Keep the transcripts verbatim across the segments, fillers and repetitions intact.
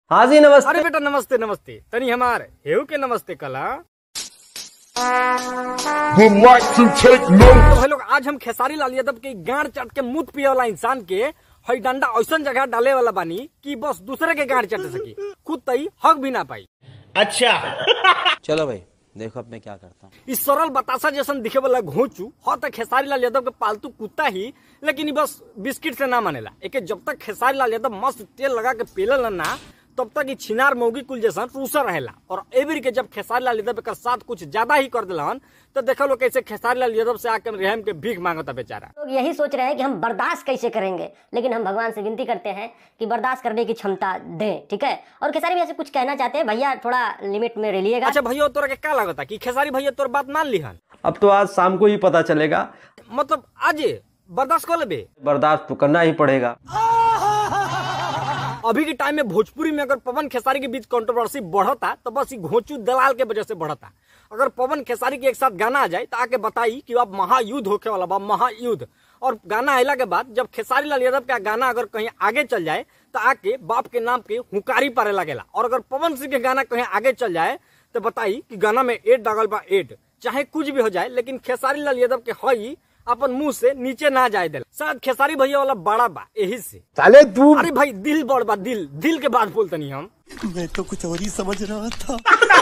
हाँ जी नमस्ते। अरे बेटा नमस्ते नमस्ते, तनी हमार हेऊ के नमस्ते कला। तो भाई लोग आज हम खेसारी लाल यादव के गांड चाट के मुंह पिए वाला इंसान के हई डंडा ऐसा जगह डाले वाला बानी कि बस दूसरे के गांड चाट सकी, खुद तई हक भी ना पाई। अच्छा चलो भाई देखो अब मैं क्या करता हूँ। इस सरल बतासा जैसन दिखे वाला घोंचू हो तक खेसारी लाल यादव के पालतू कुत्ता ही, लेकिन बस बिस्किट से ना मानेला। एक जब तक खेसारी लाल यादव मस्त तेल लगा के पेलल ना तब तक छिनार मौगी कुल जैसन रूसा रहेला। और एवरी के जब खेसारी लाल यादव के साथ कुछ ज्यादा ही कर दिलन तो देखो लोग कैसे खेसारी लाल यादव से आकर रहम के भीख मांगता बेचारा। लोग यही सोच रहे हैं कि हम बर्दाश्त कैसे करेंगे, लेकिन हम भगवान से विनती करते हैं कि बर्दाश्त करने की क्षमता दें, ठीक है। और खेसारी भैया से कुछ कहना चाहते हैं, भैया थोड़ा लिमिट में रहिएगा। अच्छा भैया तोरा के क्या लगता कि खेसारी भैया तोर बात मान लिहन? अब तो आज शाम को ही पता चलेगा। मतलब आज बर्दाश्त कर लेबे? बर्दाश्त तो करना ही पड़ेगा। अभी के टाइम में भोजपुरी में अगर पवन खेसारी के बीच कंट्रोवर्सी बढ़ता तो बस ये घोंचू दलाल के वजह से बढ़ता। अगर पवन खेसारी के एक साथ गाना आ जाए तो आके बताई कि अब महायुद्ध होके वाला बा, महायुद्ध। और गाना आयला के बाद जब खेसारी लाल यादव का गाना अगर कहीं आगे चल जाए तो आके बाप के नाम के हुकारी पारे लगेला। और अगर पवन सिंह के गाना कहीं आगे चल जाए तो बताई कि गाना में एड डागल बा एड। चाहे कुछ भी हो जाए लेकिन खेसारी लाल यादव के हई अपन मुंह से नीचे ना जाए दे। शायद खेसारी भैया वाला बड़ा बा यही से। साले तू अरे भाई दिल बड़ बा, दिल दिल के बात बोलते नहीं हम। मैं तो कुछ और ही समझ रहा था।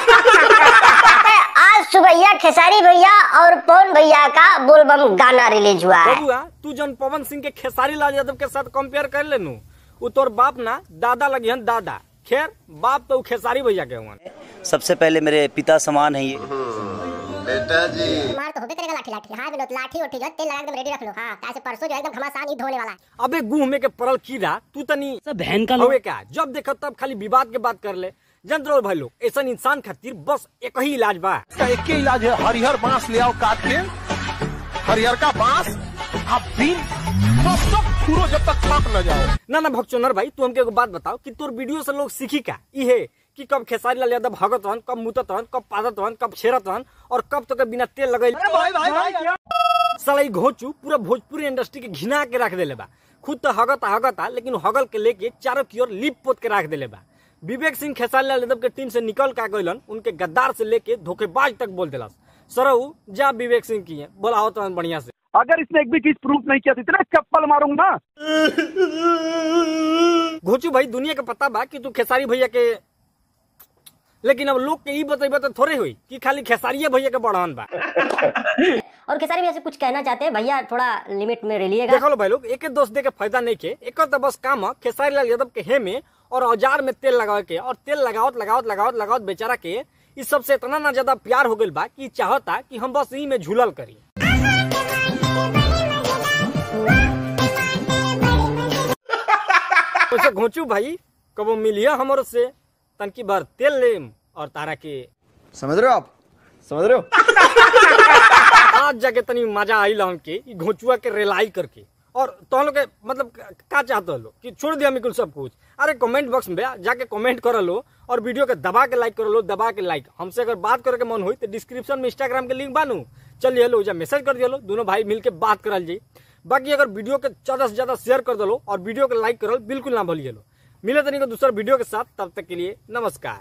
आज सुबह खेसारी भैया और पवन भैया का बोलबम गाना रिलीज हुआ है। बबुआ तू जन पवन सिंह के खेसारी लाल यादव के साथ कंपेयर कर लेनू, वो तोर बाप ना दादा लगी हन दादा। खैर बाप तो खेसारी भैया के हुआ। सबसे पहले मेरे पिता समान है ये बेटा जी। मार तो होबे करेगा लाठी लाठी। हाँ बिल्कुल लाठी उठी जो तेल लगा एकदम रेडी रख लो। हाँ कैसे परसों जो एकदम घमासान ईद होने वाला है। अबे गुह में के परल कीड़ा तू तनी सब बहन का होवे क्या? जब देखो तब खाली विवाद के बात कर ले। जनरल भाई लोग ऐसा इंसान खातिर बस एक ही इलाज बा। एक ही इलाज है, हरिहर बांस ले आओ काट के, हरिहर का बांस आप दिन पूरा जब तक थक न जाओ। ना ना भक्चोनर भाई तू हमके एगो बात बताओ कि तोर वीडियो से लोग सीखी का ई है कि कब खेसारी लाल यादव भगत रहन, कब मुतत रहन, कब पादत रहन, कब छेरत रहन और कब तो के बिना तेल लगाई। साला ई घोंचू पूरा भोजपुरी इंडस्ट्री के घिना के रख देले बा। खुद तो हगता हगता लेकिन हगल के लेके चारों की ओर लिप पोत के रख देले बा। विवेक सिंह खेसारी लाल यादव के टीम से निकल का गइलन, उनके गद्दार से लेके धोखेबाज तक बोल दिला। सरऊ जा विवेक सिंह की है बोलाओ तो बढ़िया से। अगर इसने एक भी चीज प्रूफ नहीं किया तो इतना चप्पल मारूंगा। घोंचू भाई दुनिया के पता बा कि तू खेसारी भैया के, लेकिन अब लोग के ई बतेबे तो थोड़े हुई कि खाली खेसारिये भैया के बढ़ान बा। और खेसारी भैया से कुछ कहना चाहते हैं, भैया थोड़ा लिमिट में रहिएगा। देखो लो भाई लोग एक दोस्त दे के फायदा नहीं के, एक तो बस काम है खेसारी लाल यादव के हे में और औजार में तेल लगावे के। और तेल लगावत लगावत लगावत लगावत बेचारा के इस सबसे इतना ना ज्यादा प्यार हो गइल बा कि चाहता कि हम बस ई में झूलल करी। वैसे घोंचू भाई कबो मिलिया हमर से तनकी बार तेल लेम और तारा के समझ रहे हो आप, समझ रहे हो। आज जाके तनी मजा आई ला हमके ई घोंचुआ के रेलाई करके। और तो लोग के मतलब का चाहते हो कि छोड़ दिया मिकुल सब कुछ? अरे कमेंट बॉक्स में जाके कमेंट कर लो और वीडियो के दबा के लाइक कर लो, दबा के लाइक। हमसे अगर बात करे के मन हुई तो डिस्क्रिप्शन में इंस्टाग्राम के लिंक बानू, चलिए लो जा मैसेज कर दिया लो, दोनों भाई मिलके बात करल जाई। बाकी अगर वीडियो के ज्यादा से ज्यादा शेयर कर दो और वीडियो के लाइक करल बिल्कुल ना भूलिए लो। मिले तनी को दूसरा वीडियो के साथ, तब तक के लिए नमस्कार।